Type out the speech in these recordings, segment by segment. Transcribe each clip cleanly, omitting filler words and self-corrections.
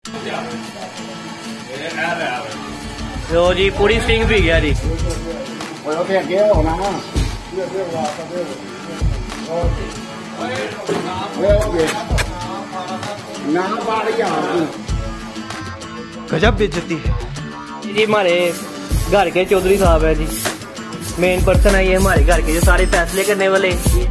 लो जी पूरी sting P गया जी। गजब बेइज्जती है जी। हमारे घर के चौधरी साहब है जी, मेन पर्सन है ये हमारे घर के, जो सारे फैसले करने वाले।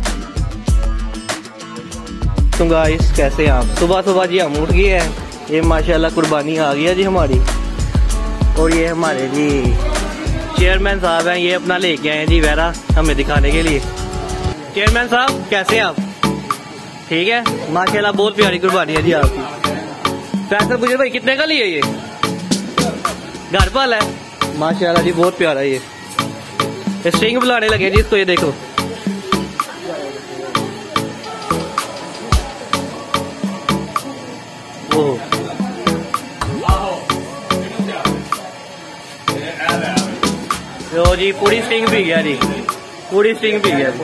तो गाइस कैसे आप, सुबह सुबह जी हम उठ गए हैं, ये माशाल्लाह कुर्बानी आ गई है जी हमारी। और ये हमारे जी चेयरमैन साहब हैं, ये अपना लेके आए हैं जी वैरा हमें दिखाने के लिए। चेयरमैन साहब कैसे आप, ठीक है? माशाल्लाह बहुत प्यारी कुर्बानी है जी आपकी। फैसल गुजर भाई कितने का लिए ये? घर पाला है माशाल्लाह जी, बहुत प्यारा है ये। स्ट्रिंग बुलाने लगे जी इसको, ये देखो। तो जी पूरी स्ट्रिंग पी गया जी, पूरी स्ट्रिंग पी गया।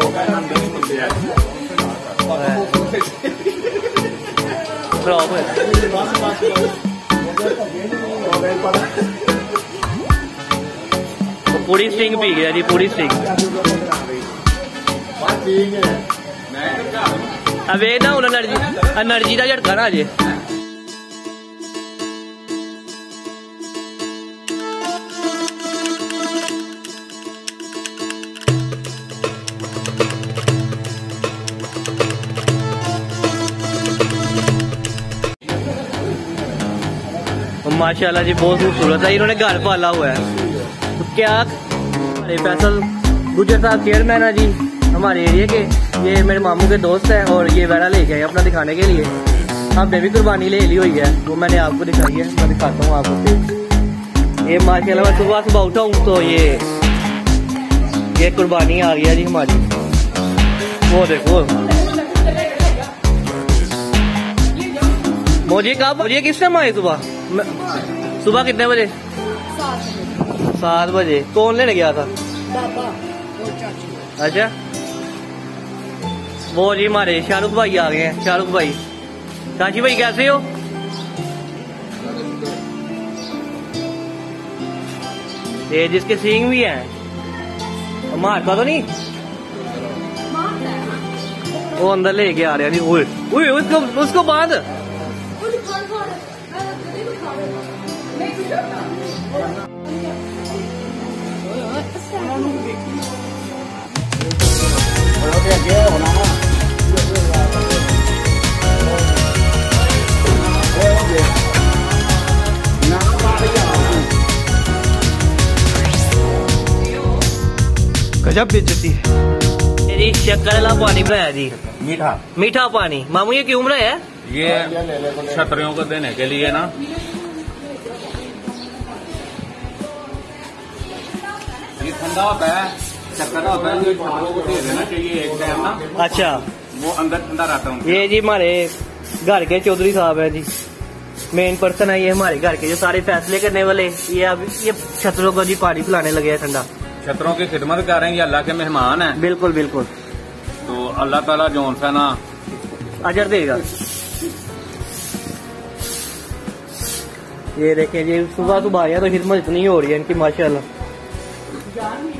तो पूरी स्ट्रिंग पी गया जी, पूरी स्ट्रिंग। अब ये ना एनर्जी का झटका ना अजे। माशाल्लाह जी बहुत खूबसूरत है, इन्होंने घर पाला हुआ है। तो क्या हमारे फैसल गुजर साहब चेयरमैन है जी हमारे एरिया के, ये मेरे मामू के दोस्त हैं और ये वैरा लेके आए अपना दिखाने के लिए। हमने भी कुर्बानी ले ली हुई है, वो मैंने आपको दिखाई है, मैं दिखाता हूँ आपको। ये माशाल्लाह मैं सुबह सुबह उठा हूँ तो ये कुर्बानी आ गई है जी हमारी। वो देखो मुझे किस टाइम आए सुबह? सुबह कितने बजे? 7 बजे। कौन लेने गया था? अच्छा वो जी हमारे शाहरुख भाई आ गए हैं। शाहरुख भाई, काशी भाई कैसे हो? ये जिसके सींग भी हैं, मारता तो नहीं? वो अंदर लेके आ रहे हैं जी। उसको बांध। गजब बेइज्जती है जी। शक्कर वाला पानी बनाया जी, मीठा पानी। मामू ये क्यों बनाया है? ये छतरियों को देने के लिए ना। ये ठंडा होता है, शक्कर होता है, जो छतरों को दे देना चाहिए एक टाइम ना। अच्छा वो अंदर ठंडा रहता है। ये जी हमारे घर के चौधरी साहब है जी, मेन पर्सन है ये हमारे घर के, जो सारे फैसले करने वाले। ये अब ये छतरों को जी पानी पिलाने लगे हैं ठंडा। छतरों की खिदमत कर रहे हैं, ये अल्लाह के मेहमान हैं। बिल्कुल बिल्कुल। तो अल्लाह ताला जोन सा ना अजर देगा। ये देखें जी सुबह सुबह आया तो खिदमत इतनी हो रही है इनकी माशाल्लाह।